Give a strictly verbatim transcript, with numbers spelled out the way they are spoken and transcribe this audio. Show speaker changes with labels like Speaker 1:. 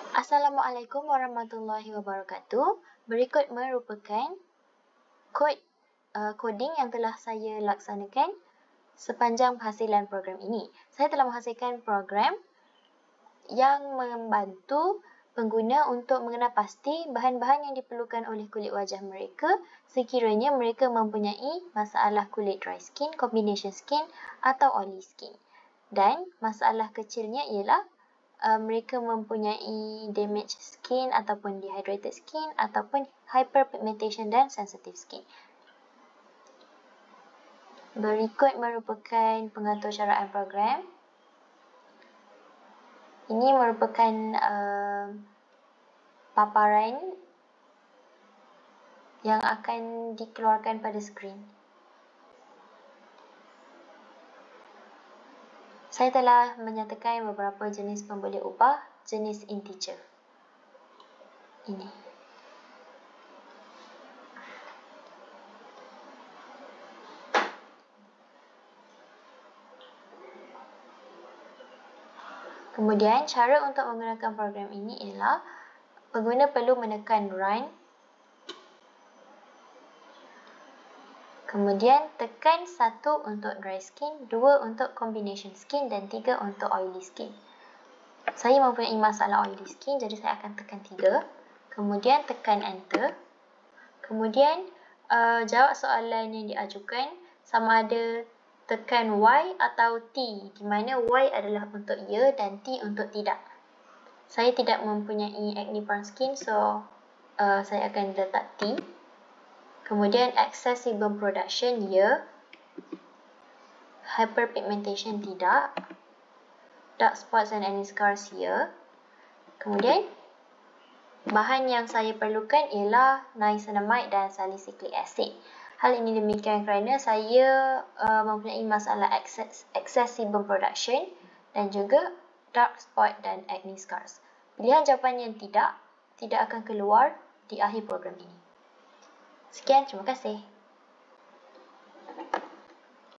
Speaker 1: Assalamualaikum warahmatullahi wabarakatuh. Berikut merupakan kod uh, coding yang telah saya laksanakan sepanjang penghasilan program ini. Saya telah menghasilkan program yang membantu pengguna untuk mengenal pasti bahan-bahan yang diperlukan oleh kulit wajah mereka sekiranya mereka mempunyai masalah kulit dry skin, combination skin atau oily skin. Dan masalah kecilnya ialah Uh, mereka mempunyai damaged skin ataupun dehydrated skin ataupun hyperpigmentation dan sensitive skin. Berikut merupakan pengatur caraan program. Ini merupakan uh, paparan yang akan dikeluarkan pada skrin. Saya telah menyatakan beberapa jenis pemboleh ubah jenis integer. Ini. Kemudian, cara untuk menggunakan program ini ialah pengguna perlu menekan run. Kemudian, tekan satu untuk dry skin, dua untuk combination skin dan tiga untuk oily skin. Saya mempunyai masalah oily skin, jadi saya akan tekan tiga. Kemudian, tekan enter. Kemudian, uh, jawab soalan yang diajukan sama ada tekan Y atau T, di mana Y adalah untuk ya dan T untuk tidak. Saya tidak mempunyai acne prone skin, so uh, saya akan letak T. Kemudian excess sebum production, ya. Hyperpigmentation, tidak. Dark spots and acne scars, ya. Kemudian, bahan yang saya perlukan ialah niacinamide dan salicylic acid. Hal ini demikian kerana saya uh, mempunyai masalah excess, excess sebum production dan juga dark spot dan acne scars. Pilihan jawapan yang tidak, tidak akan keluar di akhir program ini. Sekian, terima kasih.